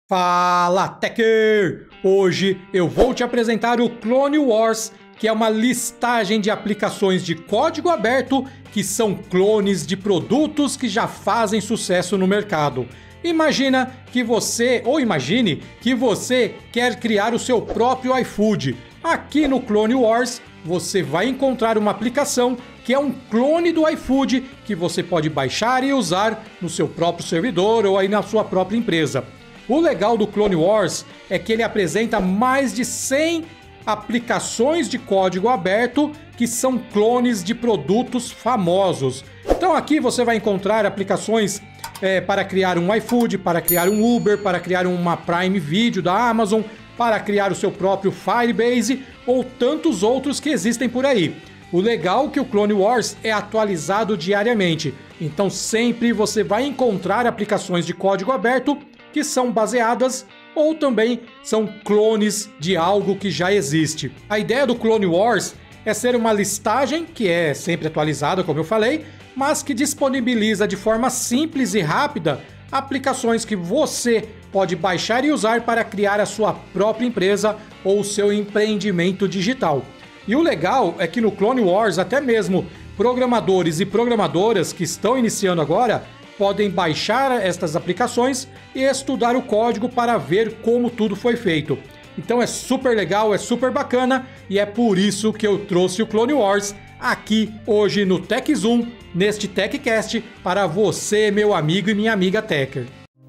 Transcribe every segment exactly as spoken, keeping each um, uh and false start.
Fala, Techer! Hoje eu vou te apresentar o Clone Wars, que é uma listagem de aplicações de código aberto que são clones de produtos que já fazem sucesso no mercado. Imagina que você, ou imagine que você quer criar o seu próprio iFood. Aqui no Clone Wars você vai encontrar uma aplicação que é um clone do iFood que você pode baixar e usar no seu próprio servidor ou aí na sua própria empresa. O legal do Clone Wars é que ele apresenta mais de cem aplicações de código aberto que são clones de produtos famosos. Então aqui você vai encontrar aplicações é, para criar um iFood, para criar um Uber, para criar uma Prime Video da Amazon, para criar o seu próprio Firebase ou tantos outros que existem por aí. O legal é que o Clone Wars é atualizado diariamente, então sempre você vai encontrar aplicações de código aberto que são baseadas ou também são clones de algo que já existe. A ideia do Clone Wars é ser uma listagem que é sempre atualizada, como eu falei, mas que disponibiliza de forma simples e rápida aplicações que você pode baixar e usar para criar a sua própria empresa ou o seu empreendimento digital. E o legal é que no Clone Wars até mesmo programadores e programadoras que estão iniciando agora podem baixar estas aplicações e estudar o código para ver como tudo foi feito. Então é super legal, é super bacana e é por isso que eu trouxe o Clone Wars aqui hoje no TechZoom, neste TechCast, para você, meu amigo e minha amiga Techer.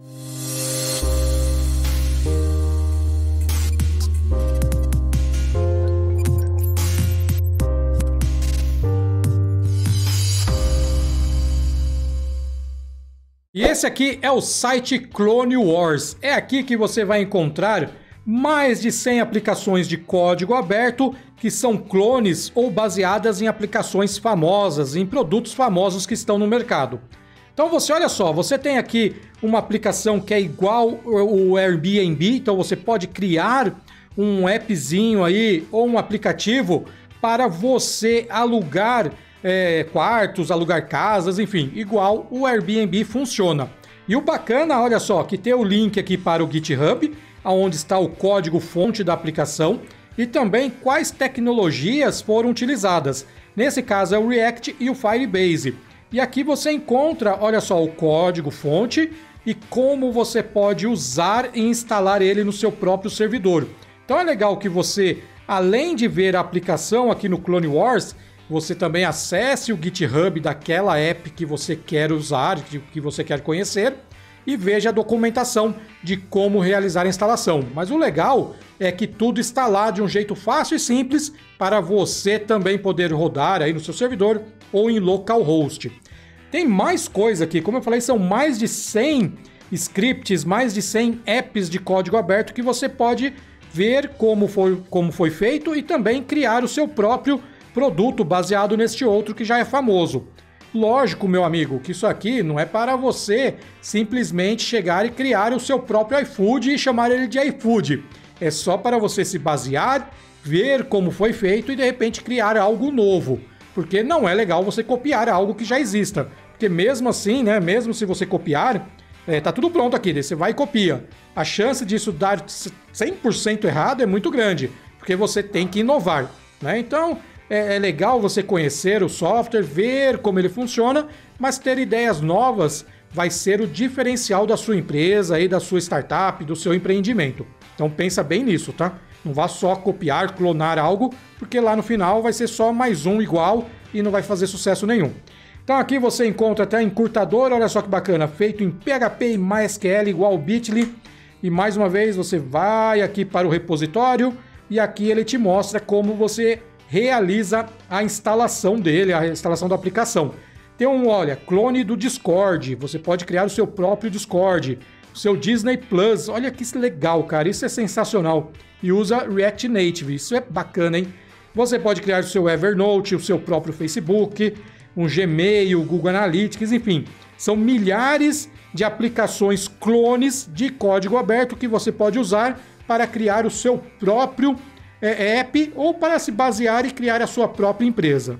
E esse aqui é o site Clone Wars. É aqui que você vai encontrar mais de cem aplicações de código aberto que são clones ou baseadas em aplicações famosas, em produtos famosos que estão no mercado. Então você olha só, você tem aqui uma aplicação que é igual o Airbnb, então você pode criar um appzinho aí ou um aplicativo para você alugar É, quartos, alugar casas, enfim, igual o Airbnb funciona. E o bacana, olha só, que tem o link aqui para o GitHub, onde está o código fonte da aplicação e também quais tecnologias foram utilizadas. Nesse caso é o React e o Firebase. E aqui você encontra, olha só, o código fonte e como você pode usar e instalar ele no seu próprio servidor. Então é legal que você, além de ver a aplicação aqui no Clone Wars, você também acesse o GitHub daquela app que você quer usar, que você quer conhecer, e veja a documentação de como realizar a instalação. Mas o legal é que tudo está lá de um jeito fácil e simples para você também poder rodar aí no seu servidor ou em localhost. Tem mais coisa aqui, como eu falei, são mais de cem scripts, mais de cem apps de código aberto que você pode ver como foi, como foi feito e também criar o seu próprio produto baseado neste outro que já é famoso. Lógico, meu amigo, que isso aqui não é para você simplesmente chegar e criar o seu próprio iFood e chamar ele de iFood. É só para você se basear, ver como foi feito e de repente criar algo novo. Porque não é legal você copiar algo que já exista. Porque mesmo assim, né, mesmo se você copiar, é, tá tudo pronto aqui, daí você vai e copia. A chance disso dar cem por cento errado é muito grande, porque você tem que inovar, né? Então, é legal você conhecer o software, ver como ele funciona, mas ter ideias novas vai ser o diferencial da sua empresa e da sua startup, do seu empreendimento. Então pensa bem nisso, tá? Não vá só copiar, clonar algo, porque lá no final vai ser só mais um igual e não vai fazer sucesso nenhum. Então aqui você encontra até encurtador, olha só que bacana, feito em P H P e MySQL igual Bitly. E mais uma vez você vai aqui para o repositório e aqui ele te mostra como você realiza a instalação dele, a instalação da aplicação. Tem um, olha, clone do Discord, você pode criar o seu próprio Discord, o seu Disney Plus, olha que legal, cara, isso é sensacional. E usa React Native, isso é bacana, hein? Você pode criar o seu Evernote, o seu próprio Facebook, um Gmail, Google Analytics, enfim. São milhares de aplicações clones de código aberto que você pode usar para criar o seu próprio É app ou para se basear e criar a sua própria empresa.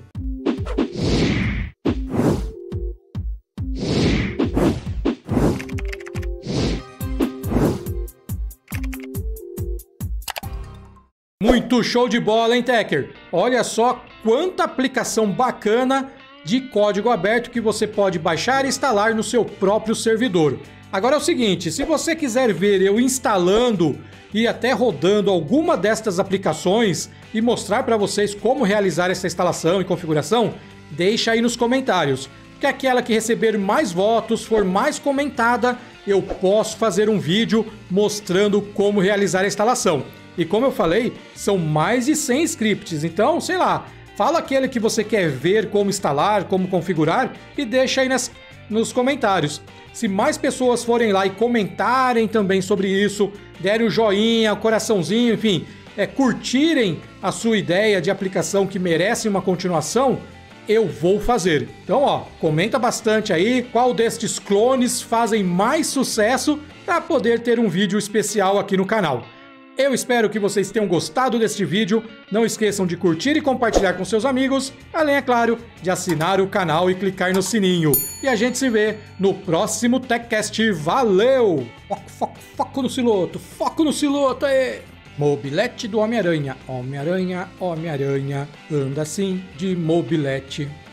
Muito show de bola, hein, Techer? Olha só quanta aplicação bacana de código aberto que você pode baixar e instalar no seu próprio servidor. Agora é o seguinte, se você quiser ver eu instalando e até rodando alguma destas aplicações e mostrar para vocês como realizar essa instalação e configuração, deixa aí nos comentários. Que aquela que receber mais votos, for mais comentada, eu posso fazer um vídeo mostrando como realizar a instalação. E como eu falei, são mais de cem scripts, então, sei lá, fala aquele que você quer ver como instalar, como configurar e deixa aí nas, nos comentários. Se mais pessoas forem lá e comentarem também sobre isso, derem o joinha, o coraçãozinho, enfim, é, curtirem a sua ideia de aplicação que merece uma continuação, eu vou fazer. Então, ó, comenta bastante aí qual destes clones fazem mais sucesso para poder ter um vídeo especial aqui no canal. Eu espero que vocês tenham gostado deste vídeo. Não esqueçam de curtir e compartilhar com seus amigos, além, é claro, de assinar o canal e clicar no sininho. E a gente se vê no próximo TechCast. Valeu! Foco, foco, foco no Siloto, foco no Siloto, aí! Mobilete do Homem-Aranha. Homem-Aranha, Homem-Aranha, anda assim de mobilete.